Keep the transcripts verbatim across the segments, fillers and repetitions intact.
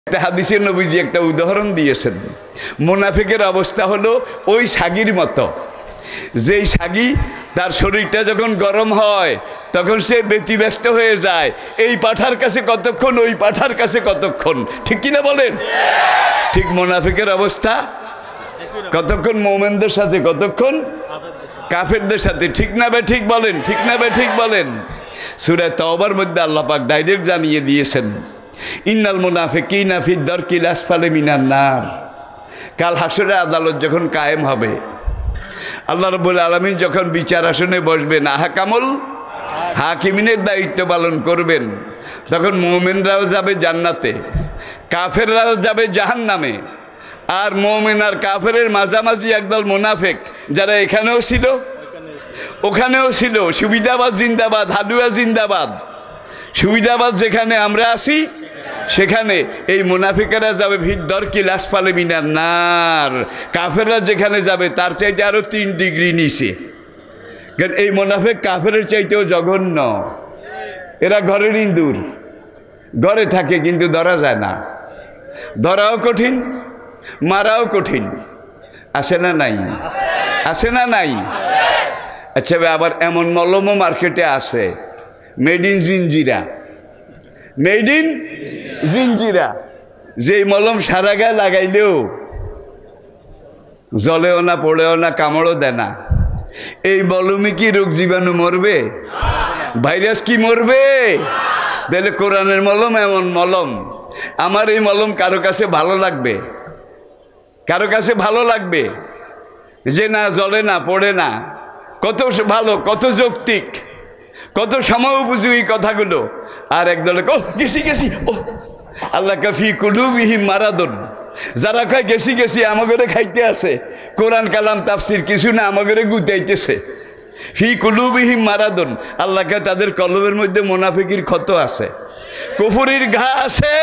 একটা হাদিসে নবীজি একটা উদাহরণ দিয়েছেন। মুনাফিকের অবস্থা হলো ওই সাগির মতো, যেই সাগি তার শরীরটা যখন গরম হয় তখন সে ব্যতিব্যস্ত হয়ে যায়, এই পাঠার কাছে কতক্ষণ, ওই পাঠার কাছে কতক্ষণ, ঠিক কিনা বলেন? ঠিক মুনাফিকের অবস্থা কতক্ষণ মুমিনদের সাথে, কতক্ষণ কাফেরদের সাথে, ঠিক না বে ঠিক বলেন? ঠিক না বে ঠিক বলেন? সূরা তাওবার মধ্যে আল্লাহ পাক ডাইরেক্ট জানিয়ে দিয়েছেন, ইন্নাল মুনাফিকিনা ফি দারকিল আসফালি মিনান নার। কাল হাসরের আদালত যখন কায়েম হবে, আল্লাহ রাব্বুল আলামিন যখন বিচার আসনে বসবেন, আহকামুল হাকিমিনের দায়িত্ব পালন করবেন, তখন মুমিনরাও যাবে জান্নাতে, কাফেররাও যাবে জাহান্নামে। আর মুমিন আর কাফেরের মাঝামাঝি একদল মুনাফিক, যারা এখানেও ছিল ওখানেও ছিল। সুবিধাবাদ জিন্দাবাদ, হালুয়া জিন্দাবাদ। সুবিধাবাদ যেখানে আমরা আছি সেখানে এই মুনাফিকেরা যাবে ভিদ্দরকিল আসফালি মিনান নার। কাফেররা যেখানে যাবে তার চাইতে আরো তিন ডিগ্রি নিচে। কারণ এই মুনাফিক কাফেরের চাইতেও জঘন্য। এরা ঘরের ইঁদুর, ঘরে থাকে কিন্তু ধরা যায় না, ধরাও কঠিন, মারাও কঠিন। আসে না নাই? আসে না নাই? আচ্ছা, আবার এমন মলমও মার্কেটে আছে, made in Jinjira, made in Jinjira, যেই মলম সারা গায়ে লাগাইলেও জলেও না, পড়েও না, কামড়ও দেয় না। এই মলমে কি রোগ জীবাণু মরবে? ভাইরাস কি মরবে? তাহলে কোরআনের মলম এমন মলম। আমার এই মলম কারো কাছে ভালো লাগবে, কারো কাছে ভালো লাগবে যে না জ্বলে না, পড়ে না, কত ভালো, কত যৌক্তিক, কত সময় উপযোগী কথাগুলো। আর একদলে ও গেছি গেছি, ও আল্লাহ কাফি কুলুবিহিম মারাদুন, যারা কয় গেছি গেছি আমাগরে খাইতে আছে, কোরআন কালাম তাফসির কিছু না, আমাগরে গুতাইতেছে। ফি কুলুবিহিম মারাদুন, আল্লাহকে তাদের কলবের মধ্যে মুনাফিকির ক্ষত আছে, কুফরির ঘা আছে।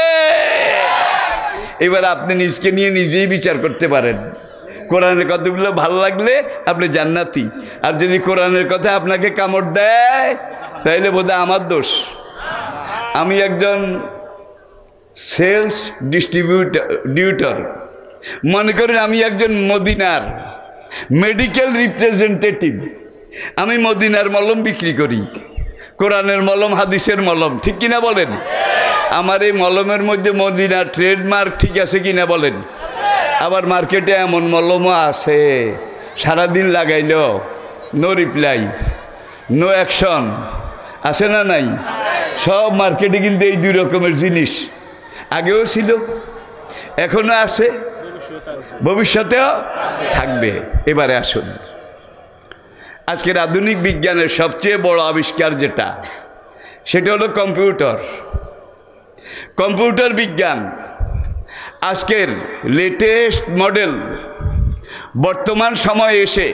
এবার আপনি নিজকে নিয়ে নিজেই বিচার করতে পারেন। কোরআনের কথাগুলো ভালো লাগলে আপনি জান্নাতি, আর যদি কোরআনের কথা আপনাকে কামড় দেয় তাইলে বোধহয় আমার দোষ। আমি একজন সেলস ডিস্ট্রিবিউটর, মনে করেন আমি একজন মদিনার মেডিকেল রিপ্রেজেন্টেটিভ। আমি মদিনার মলম বিক্রি করি, কোরআনের মলম, হাদিসের মলম, ঠিক কিনা বলেন? আমার এই মলমের মধ্যে মদিনার ট্রেডমার্ক ঠিক আছে কিনা বলেন? আবার মার্কেটে এমন মলমও আছে, সারাদিন লাগাইল নো রিপ্লাই, নো অ্যাকশন, আছে না নাই? সব মার্কেটে কিন্তু এই দুই রকমের জিনিস আগেও ছিল, এখনো আছে, ভবিষ্যতেও থাকবে। এবারে আসুন, আজকের আধুনিক বিজ্ঞানের সবচেয়ে বড় আবিষ্কার যেটা, সেটা হলো কম্পিউটার। কম্পিউটার বিজ্ঞান আজকের লেটেস্ট মডেল। বর্তমান সময়ে এসে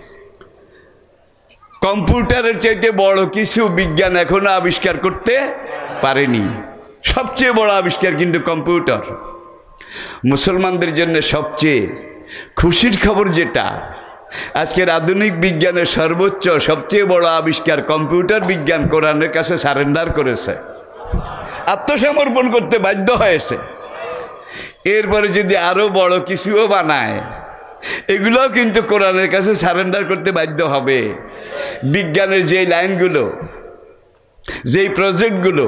কম্পিউটারের চাইতে বড় কিছু বিজ্ঞান এখনো আবিষ্কার করতে পারেনি। সবচেয়ে বড় আবিষ্কার কিন্তু কম্পিউটার। মুসলমানদের জন্য সবচেয়ে খুশির খবর যেটা, আজকের আধুনিক বিজ্ঞানের সর্বোচ্চ সবচেয়ে বড় আবিষ্কার কম্পিউটার বিজ্ঞান কোরআনের কাছে সারেন্ডার করেছে, আত্মসমর্পণ করতে বাধ্য হয়েছে। এরপরে যদি আরো বড় কিছুও বানায়, এগুলোও কিন্তু কোরআনের কাছে সারেন্ডার করতে বাধ্য হবে। বিজ্ঞানের যেই লাইনগুলো, যেই প্রজেক্টগুলো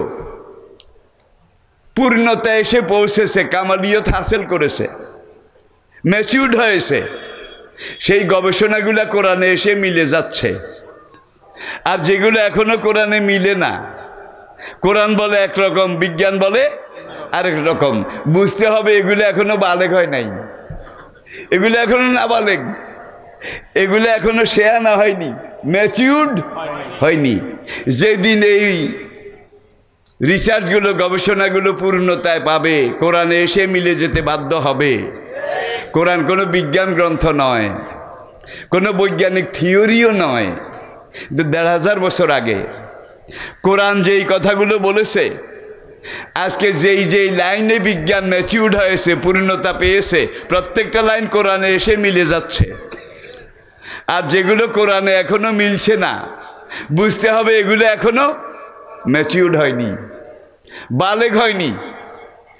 পূর্ণতা এসে পৌঁছেছে, কামালিয়ত হাসিল করেছে, ম্যাচিউরড হয়েছে, সেই গবেষণাগুলো কোরআনে এসে মিলে যাচ্ছে। আর যেগুলো এখনো কোরআনে মিলে না, কোরআন বলে একরকম, বিজ্ঞান বলে আরেক রকম, বুঝতে হবে এগুলো এখনো বালেগ হয় নাই, এগুলো এখনো নাবালেগ, এগুলো এখনো শেয়ানা হয়নি, ম্যাচিউরড হয়নি। যেদিন এই রিসার্চগুলো, গবেষণাগুলো পূর্ণতায় পাবে, কোরআনে এসে মিলে যেতে বাধ্য হবে। কোরআন কোনো বিজ্ঞান গ্রন্থ নয়, কোনো বৈজ্ঞানিক থিওরিও নয়। কিন্তু দেড় হাজার বছর আগে কোরআন যেই কথাগুলো বলেছে, আজকে যেই যেই লাইনে বিজ্ঞান ম্যাচিউরড হয়েছে, পূর্ণতা পেয়েছে, প্রত্যেকটা লাইন কোরআনে এসে মিলে যাচ্ছে। আর যেগুলো কোরআনে এখনো মিলছে না, বুঝতে হবে এগুলো এখনো ম্যাচিউরড হয়নি, বালেগ হয়নি।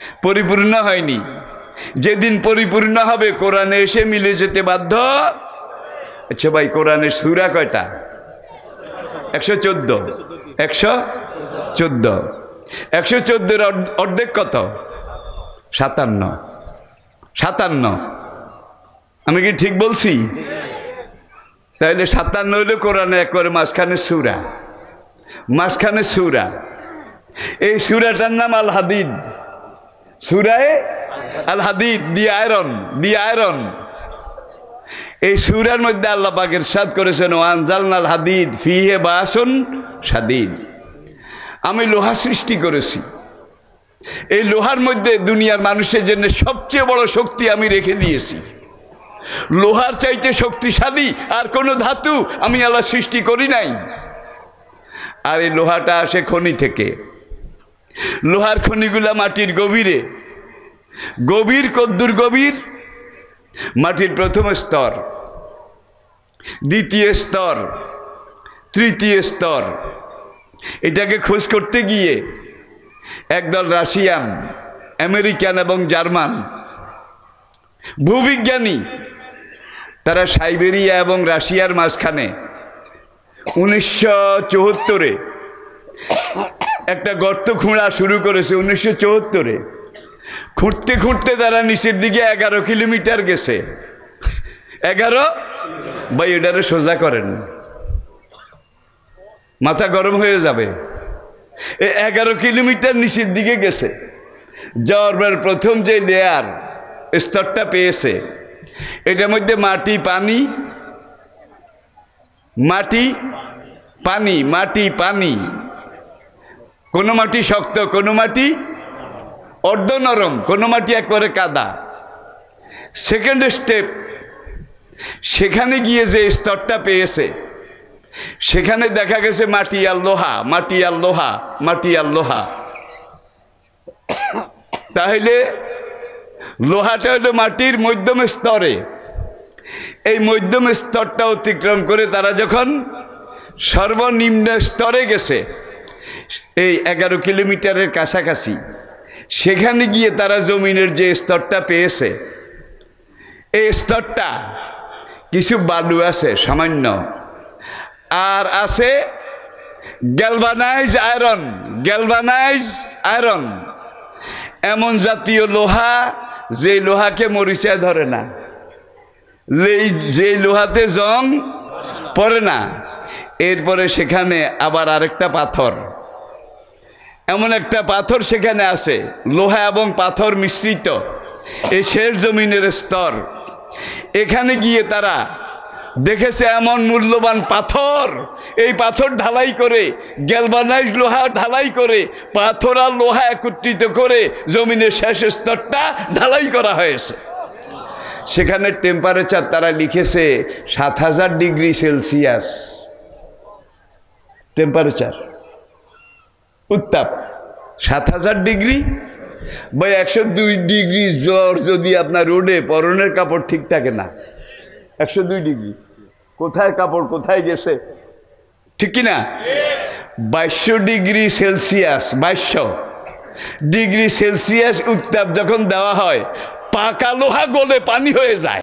পরিপূর্ণ হয়নি। যেদিন পরিপূর্ণ হবে কোরআনে এসে মিলে যেতে বাধ্য। আচ্ছা ভাই, কোরআনের সূরা কয়টা? একশো চোদ্দ একশো চোদ্দ একশো চোদ্দোর অর্ধেক কত? সাতান্ন সাতান্ন আমি কি ঠিক বলছি? তাহলে সাতান্ন হইলে কোরআনের একবারে মাঝখানে সূরা, মাঝখানে সূরা। এই সূরাটার নাম আল হাদিদ। সূরায়ে আল হাদিদ, দি আয়রন, দি আয়রন। এই সূরার মধ্যে আল্লাহ পাক ইরশাদ করেছেন, ওয়ানজালনাল হাদিদ ফিহি বাসুন শাদীদ। আমি লোহা সৃষ্টি করেছি, এই লোহার মধ্যে দুনিয়ার মানুষের জন্য সবচেয়ে বড় শক্তি আমি রেখে দিয়েছি। লোহার চাইতে শক্তিশালী আর কোনো ধাতু আমি আল্লাহ সৃষ্টি করি নাই। আর এই লোহাটা আসে খনি থেকে। লোহার খনিগুলা মাটির গভীরে। গভীর কদ্দুর গভীর? মাটির প্রথম স্তর, দ্বিতীয় স্তর, তৃতীয় স্তর। এটাকে খোঁজ করতে গিয়ে একদল রাশিয়ান, আমেরিকান এবং জার্মান ভূবিজ্ঞানী, তারা সাইবেরিয়া এবং রাশিয়ার মাঝখানে উনিশশো চুয়াত্তরে একটা গর্ত খোঁড়া শুরু করেছে। উনিশশো চুয়াত্তরে খুঁড়তে খুঁড়তে তারা নিচের দিকে এগারো কিলোমিটার গেছে। এগারো ভাই, এটারে সোজা করেন, মাথা গরম হয়ে যাবে। এই এগারো কিলোমিটার নিচের দিকে গেছে। যাওয়ার পর প্রথম যে লেয়ার, স্তরটা পেয়েছে, এটার মধ্যে মাটি পানি, মাটি পানি, মাটি পানি। কোনো মাটি শক্ত, কোনো মাটি অর্ধ নরম, কোনো মাটি একবারে কাদা। সেকেন্ড স্টেপ, সেখানে গিয়ে যে স্তরটা পেয়েছে, সেখানে দেখা গেছে মাটি আর লোহা, মাটি আর লোহা, মাটি আর লোহা। তাহলে লোহাটা হলো মাটির মধ্যম স্তরে। এই মধ্যম স্তরটা অতিক্রম করে তারা যখন সর্বনিম্ন স্তরে গেছে, এই এগারো কিলোমিটারের কাছাকাছি, সেখানে গিয়ে তারা জমিনের যে স্তরটা পেয়েছে, এই স্তরটা কিছু বালু আছে সামান্য, আর আছে গ্যালভানাইজ আয়রন। গ্যালভানাইজ আয়রন এমন জাতীয় লোহা, যে লোহাকে মরিচা ধরে না, যে লোহাতে জং পড়ে না। এরপরে সেখানে আবার আরেকটা পাথর, এমন একটা পাথর সেখানে আছে, লোহা এবং পাথর মিশ্রিত, এই শেষ জমিনের স্তর। এখানে গিয়ে তারা দেখেছে এমন মূল্যবান পাথর, এই পাথর ঢালাই করে, গ্যালভানাইজ লোহা ঢালাই করে, পাথর আর লোহা একত্রিত করে জমিনের শেষ স্তরটা ঢালাই করা হয়েছে। সেখানে টেম্পারেচার তারা লিখেছে সাত হাজার ডিগ্রি সেলসিয়াস টেম্পারেচার, উত্তাপ সাত হাজার ডিগ্রি। ভাই, একশো দুই ডিগ্রি জ্বর যদি আপনার রোডে, পরনের কাপড় ঠিক থাকে না। একশো দুই ডিগ্রি, কোথায় কাপড় কোথায় গেছে, ঠিক কিনা? বাইশশো ডিগ্রি সেলসিয়াস, বাইশশো ডিগ্রি সেলসিয়াস উত্তাপ যখন দেওয়া হয়, পাকা লোহা গলে পানি হয়ে যায়।